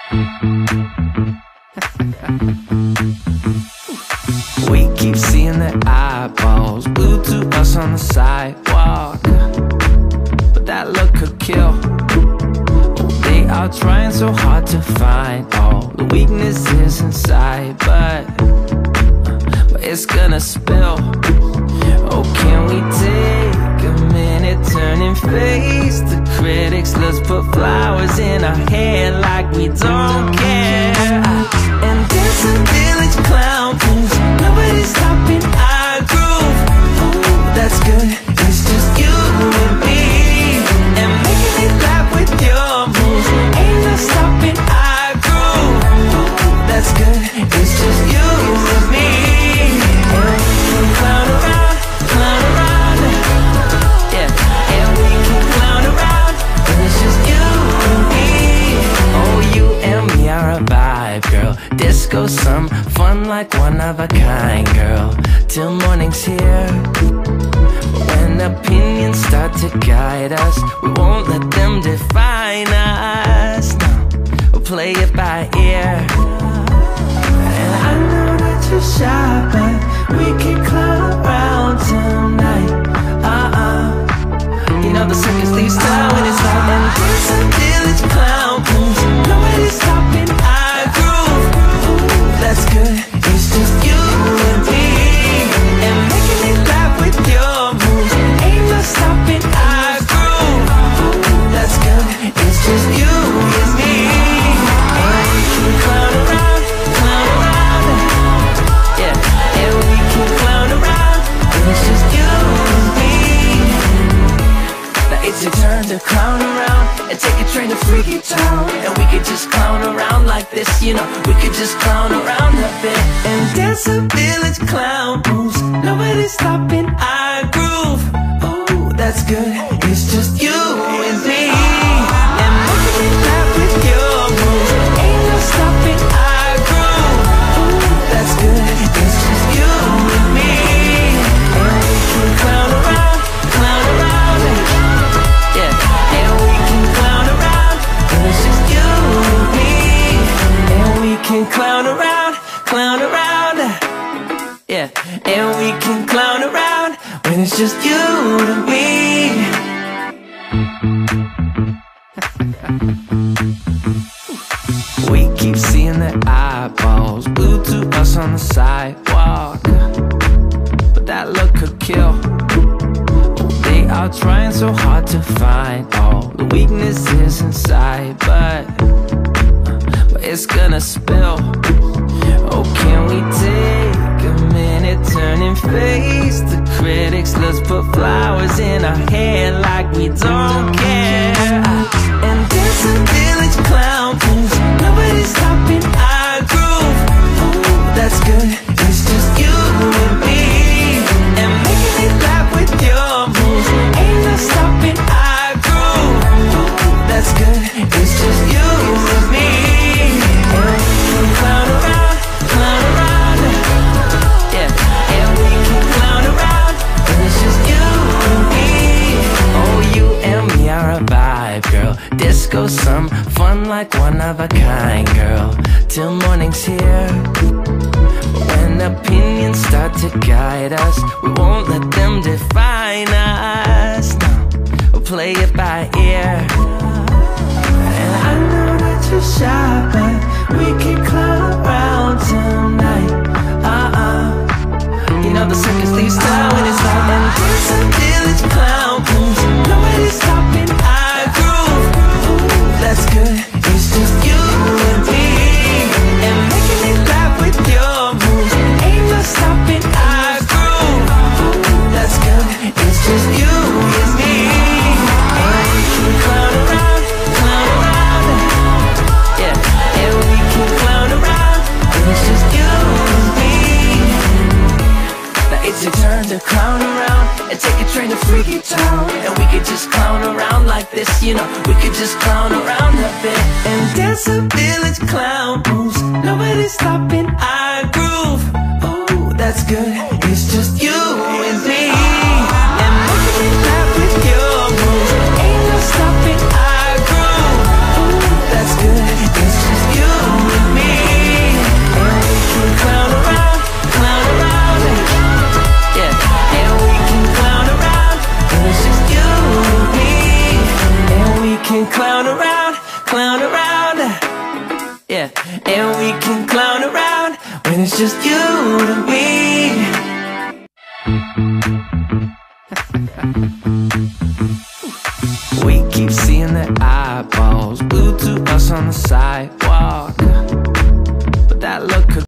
We keep seeing their eyeballs glued to us on the sidewalk, but that look could kill. They are trying so hard to find all the weaknesses inside, but it's gonna spill. Oh, can we take a minute, turn and face the critics? Let's put flowers in our hair like we don't care, and dance a village clown moves. Nobody's stopping our groove. Ooh, that's good, it's just you and me, and making it laugh with your moves. Ain't no stopping our groove. Ooh, that's good, it's just you and me, and we can clown around, yeah, and we can clown around, and it's just you and me. Oh, you and me are a vibe, girl. Disco, some fun like one of a kind, girl. Till morning's here. When opinions start to guide us, we won't let them define us. No, we'll play it by ear. And I know that you're shy, but we can clown around tonight. You know the circus leaves town when it's light, and there's a village clown moves. Nobody's stopping our groove. Ooh, that's good, it's just you and me, and making it laugh with your moves. Ain't no stopping our groove. Ooh, that's good, it's just you and me, and we can clown around, yeah, and we can clown around, and it's just you and me. Now it's your turn to clown around and take a train to Freaky Town, and we could just clown around like this, you know. We could just clown around a bit and dance a village clown moves. Nobody's stopping our groove. Oh, that's good, it's just you and me, and making it laugh with your moves. Ain't no stopping our groove. Ooh, that's good, it's just you and me, and we can clown around, yeah, and we can clown around, and it's just you and me, and we can clown around, yeah, and we can clown around when it's just you and me. We keep seeing their eyeballs glued to us on the sidewalk, but that look could kill. They are trying so hard to find all the weaknesses inside, but it's gonna spill. Oh, can we take a minute, turn and face the critics? Let's put flowers in our hair like we don't care, and dance a village clown moves. Nobody's stopping our groove. Ooh, that's good, it's just you and me, and making it laugh with your moves. Ain't no stopping our groove. Ooh, that's good, it's just you and me, and we can clown around, yeah, and we can clown around, and it's just you and me. Oh, you and me are a vibe, girl. Disco, some fun like one of a kind, girl. Till morning's here. When opinions start to guide us, we won't let them define us. No, we'll play it by ear. And I know that you're shy, but we can clown around tonight. You know the circus leaves town when it's light, and there's a village clown moves. Nobody's stopping our groove. Ooh, that's good, it's just you and me, and making it laugh with your moves. Ain't no stopping our groove. Ooh, that's good, it's just you and me, and we can clown around, yeah, and we can clown around, and it's just you and me. Now it's your turn to clown around and take a train to Freaky Town, and we could just clown around like this, you know. We could just clown around a bit and dance a village clown moves. Nobody's stopping our groove. Oh, that's good, it's just you and me, and making it laugh with your moves. Ain't no stopping our groove. Ooh, that's good, it's just you yeah. And we can clown around when it's just you and me.